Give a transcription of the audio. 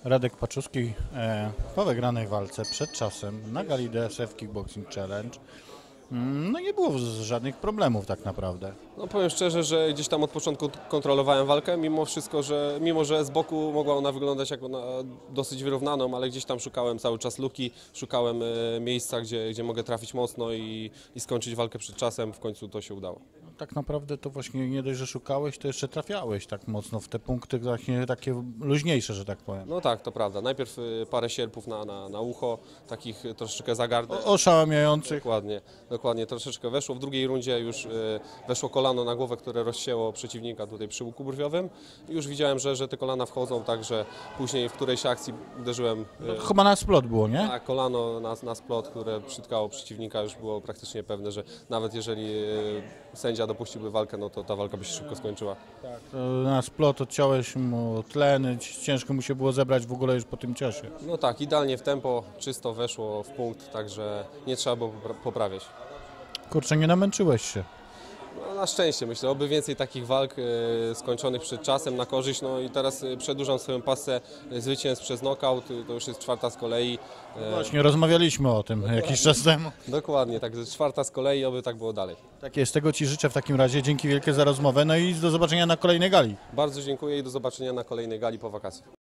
Radek Paczuski po wygranej walce przed czasem na gali DSF Kickboxing Challenge. No nie było żadnych problemów tak naprawdę. No powiem szczerze, że gdzieś tam od początku kontrolowałem walkę, mimo że z boku mogła ona wyglądać jak dosyć wyrównaną, ale gdzieś tam szukałem cały czas luki, szukałem miejsca, gdzie mogę trafić mocno i skończyć walkę przed czasem, w końcu to się udało. Tak naprawdę to właśnie nie dość, że szukałeś, to jeszcze trafiałeś tak mocno w te punkty takie luźniejsze, że tak powiem. No tak, to prawda. Najpierw parę sierpów na ucho, takich troszeczkę za gardę. Oszałamiających. Dokładnie, troszeczkę weszło. W drugiej rundzie już weszło kolano na głowę, które rozcięło przeciwnika tutaj przy łuku brwiowym. I już widziałem, że te kolana wchodzą, także później w którejś akcji uderzyłem. Chyba na splot było, nie? Tak, kolano na splot, które przytkało przeciwnika, już było praktycznie pewne, że nawet jeżeli sędzia dopuściłby walkę, no to ta walka by się szybko skończyła. Tak. Na splot odciąłeś mu tleny, ciężko mu się było zebrać w ogóle już po tym ciosie. No tak, idealnie w tempo, czysto weszło w punkt, także nie trzeba było poprawiać. Kurczę, nie namęczyłeś się. No, na szczęście myślę, oby więcej takich walk skończonych przed czasem na korzyść. No i teraz przedłużam swoją pasę zwycięstw przez knockout, to już jest czwarta z kolei. Właśnie rozmawialiśmy o tym jakiś czas temu. Dokładnie, także czwarta z kolei, oby tak było dalej. Tak jest, tego Ci życzę w takim razie. Dzięki wielkie za rozmowę, no i do zobaczenia na kolejnej gali. Bardzo dziękuję i do zobaczenia na kolejnej gali po wakacjach.